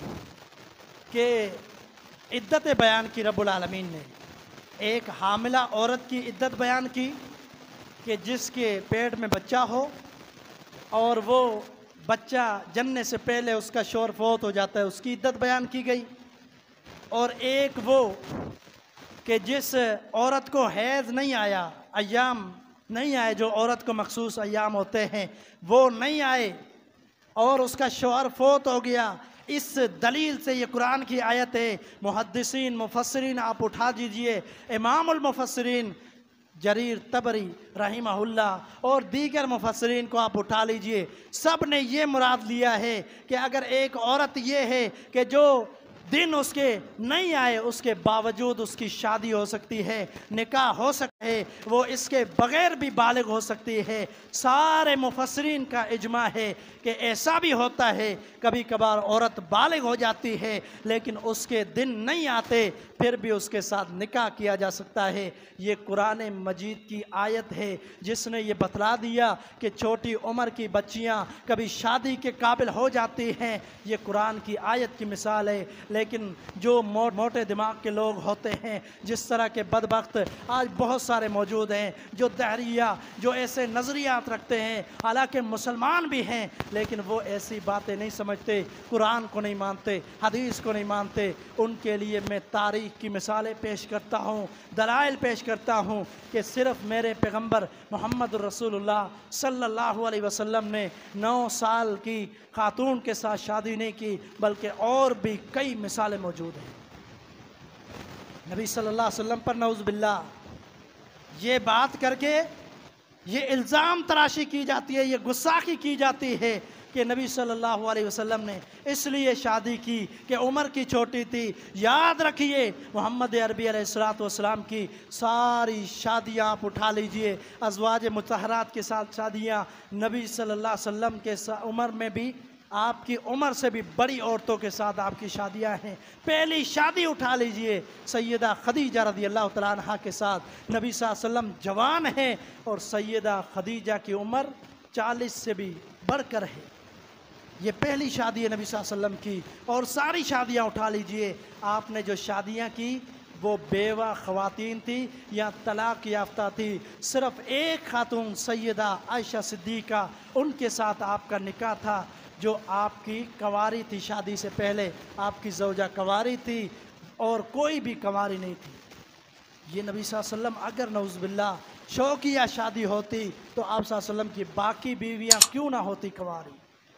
کہ عدت بیان کی رب العالمین نے، ایک حاملہ عورت کی عدت بیان کی کہ جس کے پیٹ میں بچہ ہو اور وہ بچہ جننے سے پہلے اس کا شوہر فوت ہو جاتا ہے، اس کی عدت بیان کی گئی، اور ایک وہ کہ جس عورت کو حیض نہیں آیا، ایام نہیں آئے جو عورت کو مخصوص ایام ہوتے ہیں وہ نہیں آئے اور اس کا شوہر فوت ہو گیا، اس دلیل سے یہ قرآن کی آیت ہے۔ محدثین مفسرین آپ اٹھا دیجئے، امام المفسرین جریر طبری رحمہ اللہ اور دیگر مفسرین کو آپ اٹھا لیجئے، سب نے یہ مراد لیا ہے کہ اگر ایک عورت یہ ہے کہ جو دن اس کے نہیں آئے اس کے باوجود اس کی شادی ہو سکتی ہے، نکاح ہو سکتا ہے، وہ اس کے بغیر بھی بالغ ہو سکتی ہے، سارے مفسرین کا اجماع ہے کہ ایسا بھی ہوتا ہے کبھی کبھار عورت بالغ ہو جاتی ہے لیکن اس کے دن نہیں آتے پھر بھی اس کے ساتھ نکاح کیا جا سکتا ہے۔ یہ قرآن مجید کی آیت ہے جس نے یہ بتلا دیا کہ چھوٹی عمر کی بچیاں کبھی شادی کے قابل ہو جاتی ہیں، یہ قرآن کی آیت کی مثال ہے۔ لیکن جو موٹے دماغ کے لوگ ہوتے ہیں، جس طرح کے بدبخت آج بہت سارے موجود ہیں، جو دہریہ جو ایسے نظریات رکھتے ہیں، حالانکہ مسلمان بھی ہیں لیکن وہ ایسی باتیں نہیں سمجھتے، قرآن کو نہیں مانتے، حدیث کو نہیں مانتے، ان کے لیے میں تاریخ کی مثالیں پیش کرتا ہوں، دلائل پیش کرتا ہوں کہ صرف میرے پیغمبر محمد رسول اللہ صلی اللہ علیہ وسلم نے 9 سال کی خاتون کے ساتھ شادی نہیں کی بلکہ اور بھی کئی مثالیں موجود ہیں۔ نبی صلی اللہ علیہ وسلم پر نعوذ باللہ یہ بات کر کے یہ الزام تراشی کی جاتی ہے، یہ گستاخی کی جاتی ہے کہ نبی صلی اللہ علیہ وسلم نے اس لیے شادی کی کہ عمر کی چھوٹی تھی۔ یاد رکھیے محمد عربی علیہ السلام کی ساری شادیاں آپ اٹھا لیجئے، ازواج مطہرات کے ساتھ شادیاں، نبی صلی اللہ علیہ وسلم کے عمر میں بھی آپ کی عمر سے بھی بڑی عورتوں کے ساتھ آپ کی شادیاں ہیں۔ پہلی شادی اٹھا لیجئے سیدہ خدیجہ رضی اللہ تعالیٰ عنہ کے ساتھ، نبی صلی اللہ علیہ وسلم جوان ہیں اور سیدہ خدیجہ کی عمر 40 سے بھی بڑھ کر ہے۔ یہ پہلی شادی ہے نبی صلی اللہ علیہ وسلم کی، اور ساری شادیاں اٹھا لیجئے، آپ نے جو شادیاں کی وہ بیوہ خواتین تھی یا طلاق یافتہ تھی، صرف ایک خاتون سیدہ عائشہ صدیقہ ان کے ساتھ آپ کا نکاح تھا جو آپ کی کنواری تھی، شادی سے پہلے آپ کی زوجہ کنواری تھی اور کوئی بھی کنواری نہیں تھی۔ یہ نبی صلی اللہ علیہ وسلم اگر نعوذ باللہ شوقیہ شادی ہوتی تو آپ صلی اللہ علیہ وسلم کی باقی بیویاں کیوں نہ ہوتی کنواری؟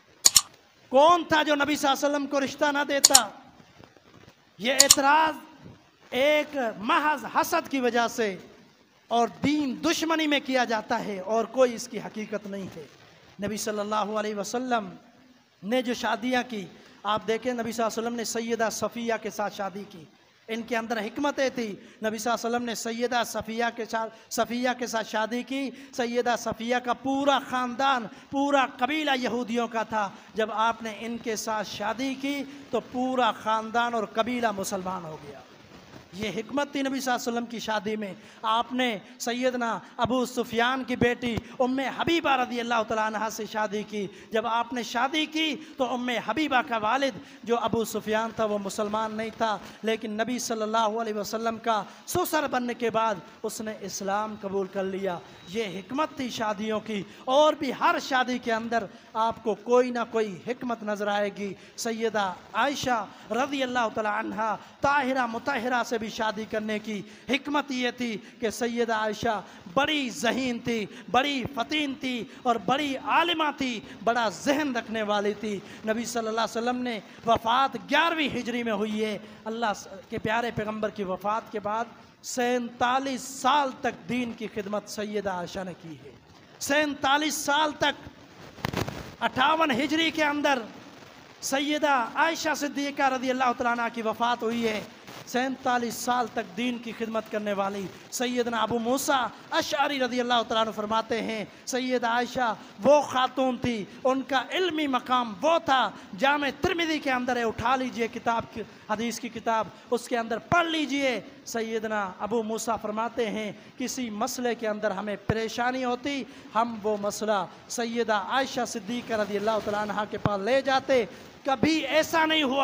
کون تھا جو نبی صلی اللہ علیہ وسلم کو رشتہ نہ دیتا؟ یہ اعتراض ایک محض حسد کی وجہ سے اور دین دشمنی میں کیا جاتا ہے اور کوئی اس کی حقیقت نہیں ہے۔ نبی صلی اللہ علیہ وسلم نے جو شادیاں کی، آپ دیکھیں نبی صلی اللہ علیہ وسلم نے سیدہ صفیہ کے ساتھ شادی کی، ان کے اندر حکمتیں تھی۔ نبی صلی اللہ علیہ وسلم نے سیدہ صفیہ کے ساتھ شادی کی، سیدہ صفیہ کا پورا خاندان، پورا قبیلہ یہودیوں کا تھا، جب آپ نے ان کے ساتھ شادی کی تو پورا خاندان اور قبیلہ مسلمان ہو گیا۔ یہ حکمت تھی نبی صلی اللہ علیہ وسلم کی شادی میں۔ آپ نے سیدنا ابو سفیان کی بیٹی ام حبیبہ رضی اللہ تعالیٰ عنہ سے شادی کی، جب آپ نے شادی کی تو ام حبیبہ کا والد جو ابو سفیان تھا وہ مسلمان نہیں تھا، لیکن نبی صلی اللہ علیہ وسلم کا سسر بننے کے بعد اس نے اسلام قبول کر لیا۔ یہ حکمت تھی شادیوں کی، اور بھی ہر شادی کے اندر آپ کو کوئی نہ کوئی حکمت نظر آئے گی۔ سیدہ عائشہ رضی اللہ تعالیٰ عنہ طاہرہ مطہرہ سے بھی شادی کرنے کی حکمت یہ تھی کہ سیدہ عائشہ بڑی ذہین تھی، بڑی فطین تھی اور بڑی عالمہ تھی، بڑا ذہن رکھنے والی تھی۔ نبی صلی اللہ علیہ وسلم نے وفات 11ویں ہجری میں ہوئی ہے۔ اللہ کے پیارے پیغمبر کی وفات کے بعد 47 سال تک دین کی خدمت سیدہ عائشہ نے کی ہے۔ 47 سال تک 58 ہجری کے اندر سیدہ عائشہ صدیقہ رضی اللہ تعالیٰ عنہ کی وفات ہوئی ہے۔ 47 سال تک دین کی خدمت کرنے والی سیدنا ابو موسیٰ اشعری رضی اللہ تعالیٰ عنہ فرماتے ہیں سیدہ عائشہ وہ خاتون تھی، ان کا علمی مقام وہ تھا۔ جامع ترمذی کے اندر ہے، اٹھا لیجئے کتاب، حدیث کی کتاب، اس کے اندر پڑھ لیجئے۔ سیدنا ابو موسیٰ فرماتے ہیں کسی مسئلے کے اندر ہمیں پریشانی ہوتی، ہم وہ مسئلہ سیدہ عائشہ صدیقہ رضی اللہ تعالیٰ عنہ کے پاس لے جاتے، کبھی ایسا نہیں ہوا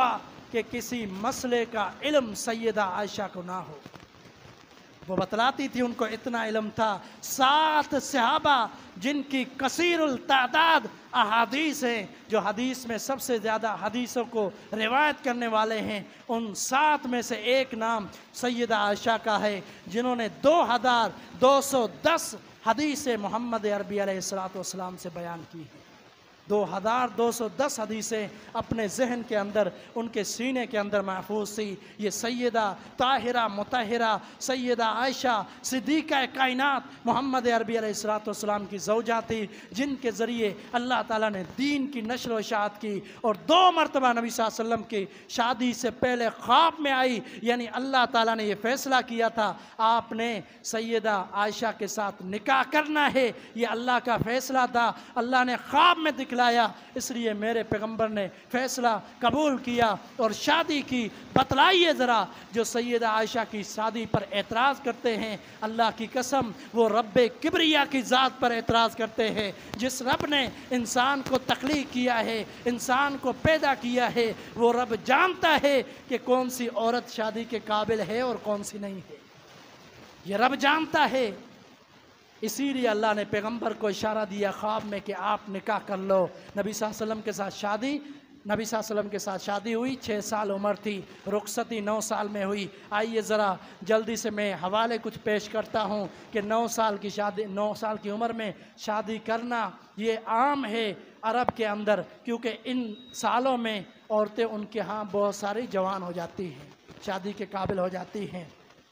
کہ کسی مسئلے کا علم سیدہ عائشہ کو نہ ہو۔ وہ بتلاتی تھی ان کو اتنا علم تھا۔ 7 صحابہ جن کی کثیر التعداد احادیث ہیں، جو حدیث میں سب سے زیادہ حدیثوں کو روایت کرنے والے ہیں، ان 7 میں سے ایک نام سیدہ عائشہ کا ہے، جنہوں نے 2210 حدیث محمد عربی علیہ السلام سے بیان کی ہے۔ 2210 حدیثیں اپنے ذہن کے اندر، ان کے سینے کے اندر محفوظ تھی۔ یہ سیدہ طاہرہ مطہرہ سیدہ عائشہ صدیقہ کائنات محمد عربی علیہ السلام کی زوجہ تھی، جن کے ذریعے اللہ تعالیٰ نے دین کی نشر و اشاعت کی، اور 2 مرتبہ نبی صلی اللہ علیہ وسلم کی شادی سے پہلے خواب میں آئی، یعنی اللہ تعالیٰ نے یہ فیصلہ کیا تھا آپ نے سیدہ عائشہ کے ساتھ نکاح کرنا ہے، یہ اللہ کا فیصلہ تھا، اللہ نے خواب میں دکھلایا، اس لیے میرے پیغمبر نے فیصلہ قبول کیا اور شادی کی۔ بتلائیے ذرا جو سیدہ عائشہ کی شادی پر اعتراض کرتے ہیں، اللہ کی قسم وہ رب کبریا کی ذات پر اعتراض کرتے ہیں۔ جس رب نے انسان کو تخلیق کیا ہے، انسان کو پیدا کیا ہے، وہ رب جانتا ہے کہ کون سی عورت شادی کے قابل ہے اور کون سی نہیں ہے، یہ رب جانتا ہے۔ اسی لیے اللہ نے پیغمبر کو اشارہ دیا خواب میں کہ آپ نکاح کر لو۔ نبی صلی اللہ علیہ وسلم کے ساتھ شادی نبی صلی اللہ علیہ وسلم کے ساتھ شادی ہوئی، 6 سال عمر تھی، رخصتی 9 سال میں ہوئی۔ آئیے ذرا جلدی سے میں حوالے کچھ پیش کرتا ہوں کہ 9 سال کی شادی، 9 سال کی عمر میں شادی کرنا یہ عام ہے عرب کے اندر، کیونکہ ان سالوں میں عورتیں ان کے ہاں بہت ساری جوان ہو جاتی ہیں، شادی کے قابل ہو جاتی ہیں۔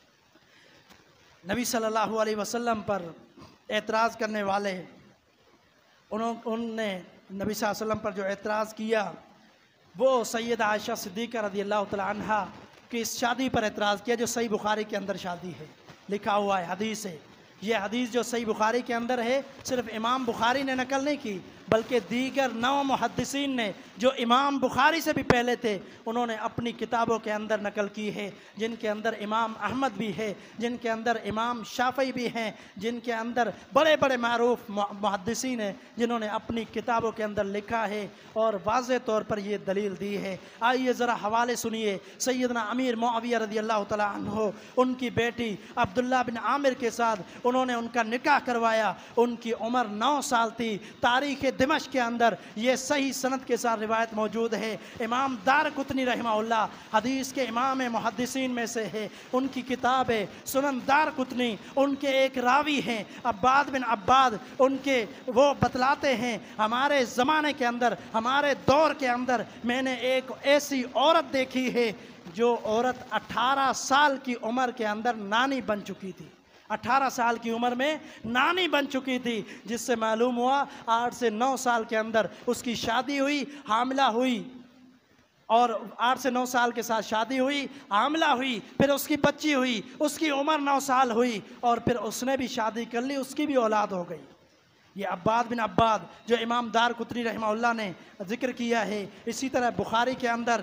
نبی صلی اللہ علیہ وسلم پر اعتراض کرنے والے انہوں نے نبی صلی اللہ علیہ وسلم پر جو اعتراض کیا، وہ سیدہ عائشہ صدیقہ رضی اللہ تعالی عنہ کی اس شادی پر اعتراض کیا جو صحیح بخاری کے اندر شادی ہے، لکھا ہوا ہے، حدیث ہے۔ یہ حدیث جو صحیح بخاری کے اندر ہے، صرف امام بخاری نے نقل نہیں کی، بلکہ دیگر 9 محدثین نے جو امام بخاری سے بھی پہلے تھے، انہوں نے اپنی کتابوں کے اندر نقل کی ہے، جن کے اندر امام احمد بھی ہے، جن کے اندر امام شافعی بھی ہیں، جن کے اندر بڑے بڑے معروف محدثین ہیں، جنہوں نے اپنی کتابوں کے اندر لکھا ہے اور واضح طور پر یہ دلیل دی ہے۔ آئیے ذرا حوالے سنیے۔ سیدنا امیر معاویہ رضی اللہ تعالیٰ عنہ، ان کی بیٹی عبداللہ بن عامر کے ساتھ انہوں نے ان کا نکاح کروایا، ان کی عمر 9 سال تھی۔ تاریخ دمشق کے اندر یہ صحیح سند کے ساتھ روایت موجود ہے۔ امام دارقطنی رحمہ اللہ حدیث کے امام محدثین میں سے ہے، ان کی کتاب ہے سنن دارقطنی، ان کے ایک راوی ہیں عباد بن عباد، ان کے وہ بتلاتے ہیں ہمارے زمانے کے اندر، ہمارے دور کے اندر میں نے ایک ایسی عورت دیکھی ہے جو عورت 18 سال کی عمر کے اندر نانی بن چکی تھی، 18 سال کی عمر میں نانی بن چکی تھی، جس سے معلوم ہوا 8 سے 9 سال کے اندر اس کی شادی ہوئی، حاملہ ہوئی، اور 8 سے 9 سال کے ساتھ شادی ہوئی، حاملہ ہوئی، پھر اس کی بچی ہوئی، اس کی عمر 9 سال ہوئی، اور پھر اس نے بھی شادی کر لی، اس کی بھی اولاد ہو گئی۔ یہ عباد بن عباد جو امام دارقطنی رحمہ اللہ نے ذکر کیا ہے۔ اسی طرح بخاری کے اندر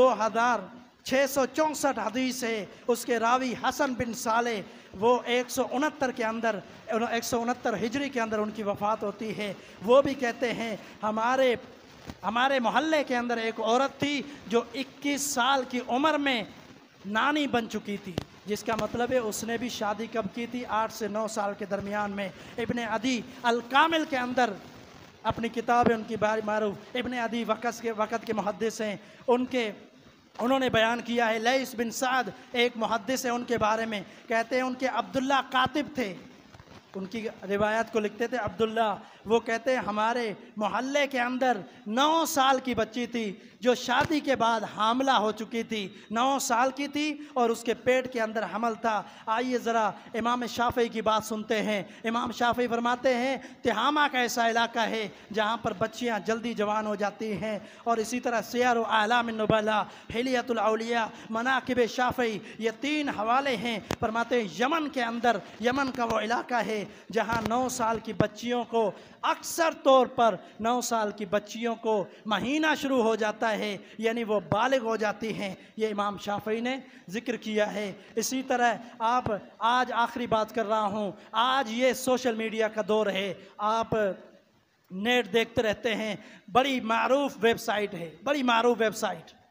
2664 حدیث ہے، اس کے راوی حسن بن صالح، وہ 169 کے اندر 169 ہجری کے اندر ان کی وفات ہوتی ہے۔ وہ بھی کہتے ہیں ہمارے محلے کے اندر ایک عورت تھی جو 21 سال کی عمر میں نانی بن چکی تھی، جس کا مطلب ہے اس نے بھی شادی کب کی تھی؟ 8 سے 9 سال کے درمیان میں۔ ابن عدی الکامل کے اندر اپنی کتاب ہے ان کی معروف، ابن عدی وقت کے محدث ہیں، انہوں نے بیان کیا ہے، لیث بن سعد ایک محدث ہے، ان کے بارے میں کہتے ہیں ان کے عبداللہ کاتب تھے، ان کی روایت کو لکھتے تھے عبداللہ، وہ کہتے ہیں ہمارے محلے کے اندر 9 سال کی بچی تھی جو شادی کے بعد حاملہ ہو چکی تھی، 9 سال کی تھی اور اس کے پیٹ کے اندر حمل تھا۔ آئیے ذرا امام شافعی کی بات سنتے ہیں۔ امام شافعی فرماتے ہیں تہامہ کا ایسا علاقہ ہے جہاں پر بچیاں جلدی جوان ہو جاتی ہیں، اور اسی طرح سیر و اعلام النبلاء، حلیۃ الاولیاء، مناقب شافعی، یہ 3 حوالے ہیں۔ فرماتے ہیں یمن کے اندر، یمن کا وہ علاقہ ہے جہاں 9 سال کی بچیوں کو اکثر طور پر 9 سال کی بچیوں کو مہینہ شروع ہو جاتا ہے، یعنی وہ بالغ ہو جاتی ہیں، یہ امام شافعی نے ذکر کیا ہے۔ اسی طرح آپ آج آخری بات کر رہا ہوں، آج یہ سوشل میڈیا کا دور ہے، آپ نیٹ دیکھتے رہتے ہیں، بڑی معروف ویب سائٹ ہے، بڑی معروف ویب سائٹ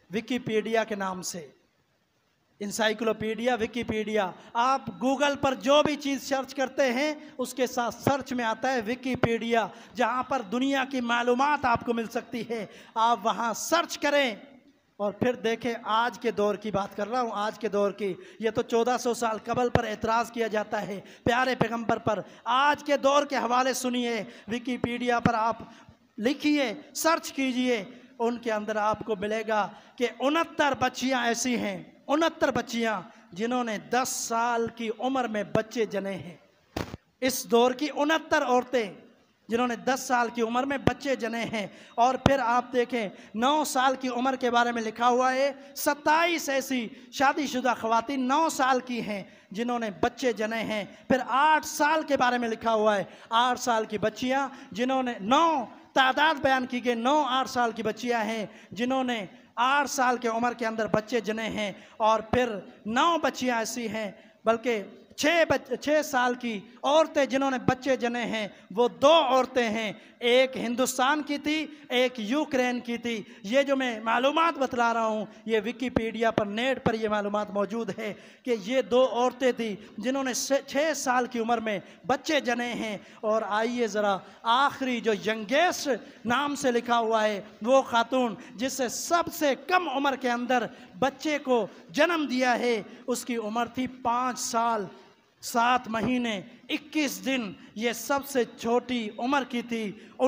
विकीपीडिया के नाम से, इंसाइक्लोपीडिया, विकीपीडिया। आप गूगल पर जो भी चीज़ सर्च करते हैं उसके साथ सर्च में आता है विकीपीडिया, जहाँ पर दुनिया की मालूमात आपको मिल सकती है। आप वहाँ सर्च करें और फिर देखें। आज के दौर की बात कर रहा हूँ, आज के दौर की। ये तो 1400 साल कबल पर एतराज़ किया जाता है प्यारे पैगंबर पर। आज के दौर के हवाले सुनिए, विकीपीडिया पर आप लिखिए, सर्च कीजिए, उनके अंदर आपको मिलेगा कि 69 बच्चियाँ ऐसी हैं, 69 बच्चियाँ जिन्होंने 10 साल की उम्र में बच्चे जने हैं। इस दौर की 69 औरतें जिन्होंने 10 साल की उम्र में बच्चे जने हैं। और फिर आप देखें 9 साल की उम्र के बारे में लिखा हुआ है, 27 ऐसी शादीशुदा ख़वातीन 9 साल की हैं जिन्होंने बच्चे जने हैं। फिर 8 साल के बारे में लिखा हुआ है, 8 साल की बच्चियां जिन्होंने 9 तादाद बयान की गई, 9-8 साल की बच्चियां हैं जिन्होंने 8 साल के उम्र के अंदर बच्चे जने हैं। और फिर 9 बच्चियां ऐसी हैं, बल्कि 6 साल की औरतें जिन्होंने बच्चे जने हैं, वो 2 औरतें हैं, एक हिंदुस्तान की थी, एक यूक्रेन की थी। ये जो मैं मालूमात बतला रहा हूँ, ये विकीपीडिया पर, नेट पर ये मालूमात मौजूद है कि ये 2 औरतें थी जिन्होंने 6 साल की उम्र में बच्चे जने हैं। और आइए ज़रा आखिरी जो यंगेस्ट नाम से लिखा हुआ है, वो खातून जिससे सबसे कम उम्र के अंदर बच्चे को जन्म दिया है, उसकी उम्र थी 5 साल 7 महीने 21 दिन। ये सबसे छोटी उम्र की थी।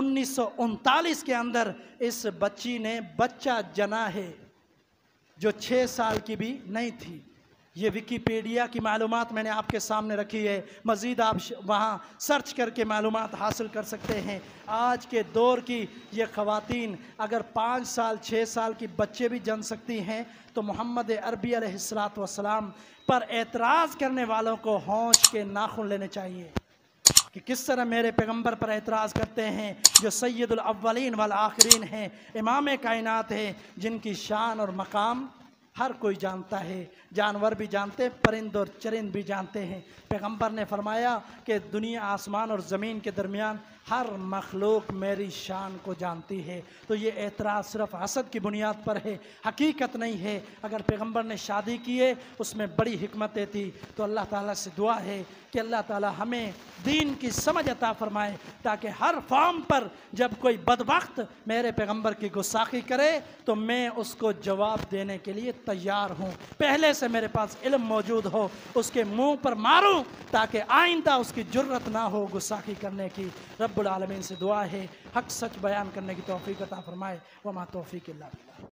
1939 के अंदर इस बच्ची ने बच्चा जना है, जो 6 साल की भी नहीं थी। ये विकीपीडिया की मालूमात मैंने आपके सामने रखी है, मज़ीद आप वहाँ सर्च करके मालूमात हासिल कर सकते हैं। आज के दौर की ये ख़वातीन अगर 5 साल 6 साल की बच्चे भी जन सकती हैं, तो मोहम्मद अरबी अलैहिस्सलातु वस्सलाम पर एतराज़ करने वालों को होंश के नाखून लेने चाहिए कि किस तरह मेरे पैगंबर पर एतराज़ करते हैं, जो सैयदुल अव्वलीन वल आखिरीन हैं, इमाम कायनात है, जिनकी शान और मकाम हर कोई जानता है, जानवर भी जानते हैं, परिंद और चरिंद भी जानते हैं। पैगंबर ने फरमाया कि दुनिया आसमान और ज़मीन के दरमियान हर मखलूक मेरी शान को जानती है। तो ये एतराज़ सिर्फ हसद की बुनियाद पर है, हकीकत नहीं है। अगर पैगंबर ने शादी की है, उसमें बड़ी हिकमतें थी। तो अल्लाह ताला से दुआ है कि अल्लाह ताला हमें दीन की समझ अता फरमाए, ताकि हर फॉर्म पर जब कोई बदबख्त मेरे पैगंबर की गुस्ताखी करे तो मैं उसको जवाब देने के लिए तैयार हूँ। पहले से मेरे पास इल्म मौजूद हो, उसके मुंह पर मारूं ताकि आइंदा उसकी जुर्रत ना हो गुस्ताखी करने की। रब्बुल आलमीन से दुआ है हक सच बयान करने की तौफीक अता फरमाए। वमा तौफीक इल्ला बिल्लाह।